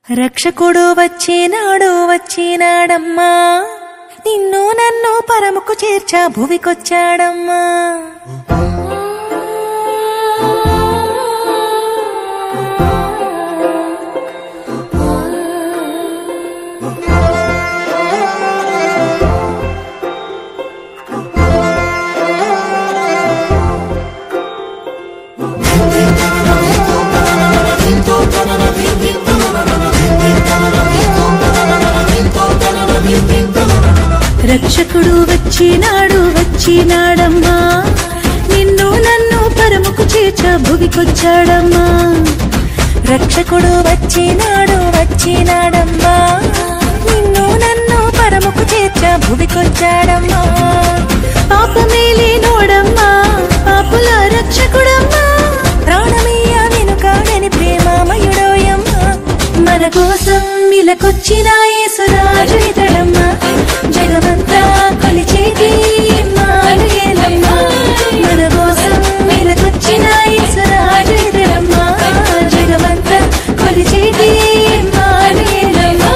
రక్షకుడు వచ్చినాడు వచ్చినాడమ్మా, నిన్ను నన్ను పరముకు చేర్చా భువికొచ్చాడమ్మా. రక్షకుడు వచ్చినాడు వచ్చినాడమ్మా, నిన్ను నన్ను పరముకు చేర్చా భువికొచ్చాడమ్మా. రక్షకుడు వచ్చినాడు వచ్చినాడమ్మా, నిన్ను నన్ను పరముకు చేర్చా భువికొచ్చాడమ్మా. పాపమేలే నోడమ్మా, పాపుల రక్షకుడమ్మా, ప్రాణమయ్య వెనుకాడని ప్రేమామయుడోయమ్మా. మన కోసం ఇలకొచ్చిన యేసురాజు ఇతడమ్మా, జగమంతా కొలిచేటి ఇమ్మానుయేలమ్మా. మన కోసం ఇలకొచ్చిన యేసురాజు ఇతడమ్మా, జగమంతా కొలిచేటి ఇమ్మానుయేలమ్మా.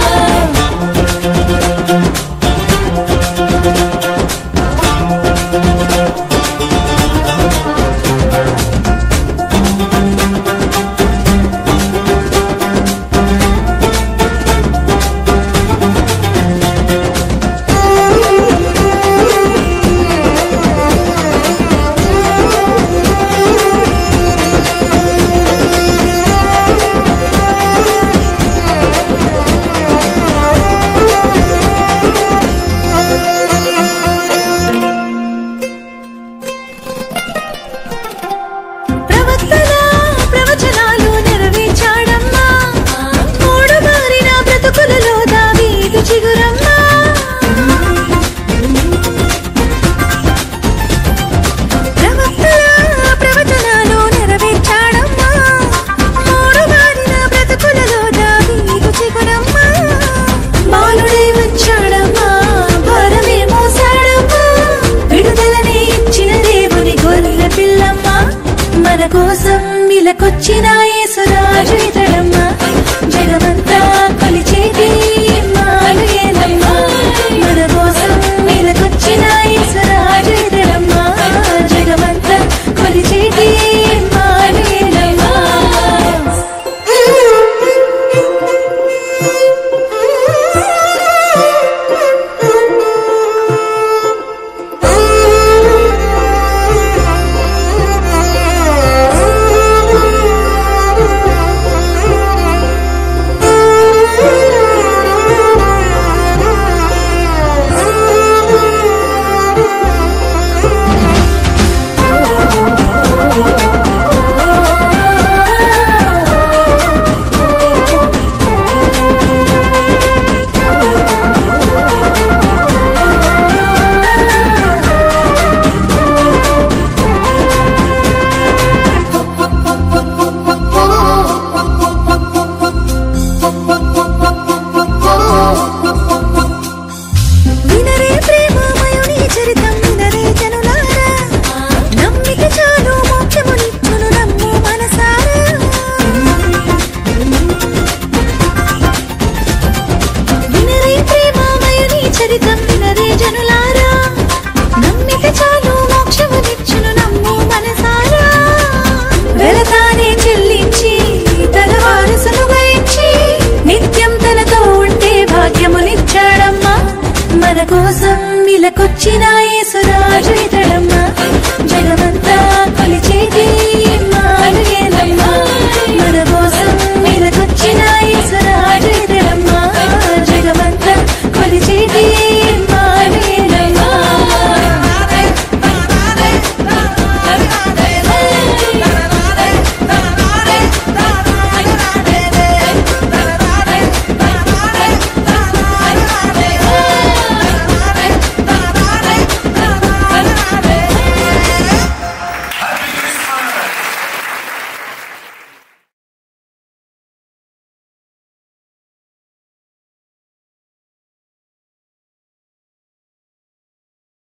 మన కోసం ఇలకొచ్చిన యేసురాజు ఇతడమ్మా, జగమంతా